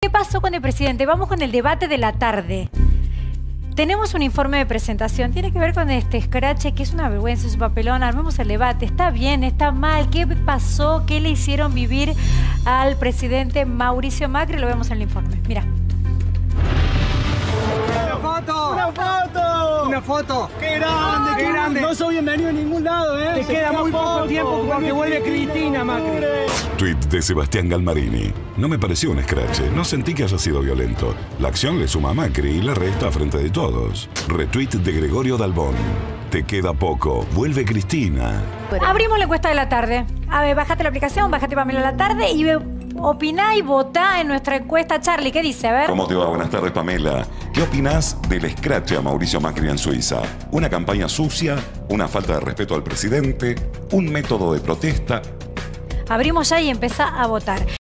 ¿Qué pasó con el presidente? Vamos con el debate de la tarde. Tenemos un informe de presentación, tiene que ver con este escrache, que es una vergüenza, es un papelón. Armemos el debate, ¿está bien, está mal? ¿Qué pasó? ¿Qué le hicieron vivir al presidente Mauricio Macri? Lo vemos en el informe, mira. ¡Una foto! ¡Una foto! ¡Una foto! ¡Qué grande, qué grande! No soy bienvenido a ningún lado, ¿eh? Te queda muy poco tiempo porque vuelve Cristina, Macri. Tweet de Sebastián Galmarini. No me pareció un escrache, no sentí que haya sido violento. La acción le suma a Macri y le resta frente de todos. Retweet de Gregorio Dalbón. Te queda poco, vuelve Cristina. Abrimos la encuesta de la tarde. A ver, bájate la aplicación, bájate Pamela la tarde y opiná y votá en nuestra encuesta. Charlie, ¿qué dice? A ver. ¿Cómo te va? Buenas tardes, Pamela. ¿Qué opinás del escrache a Mauricio Macri en Suiza? ¿Una campaña sucia? ¿Una falta de respeto al presidente? ¿Un método de protesta? Abrimos ya y empezá a votar.